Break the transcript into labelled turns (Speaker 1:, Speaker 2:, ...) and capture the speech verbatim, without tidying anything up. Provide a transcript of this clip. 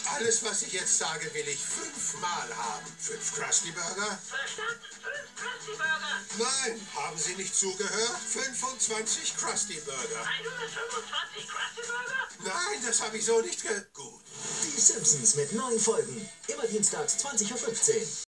Speaker 1: Alles, was ich jetzt sage, will ich fünfmal haben. Fünf Krusty Burger?
Speaker 2: Verstanden? Fünf Krusty Burger.
Speaker 1: Nein, haben Sie nicht zugehört? fünfundzwanzig Krusty Burger.
Speaker 2: hundertfünfundzwanzig Krusty Burger?
Speaker 1: Nein, das habe ich so nicht ge... Gut.
Speaker 3: Die Simpsons mit neuen Folgen. Immer dienstags zwanzig Uhr fünfzehn.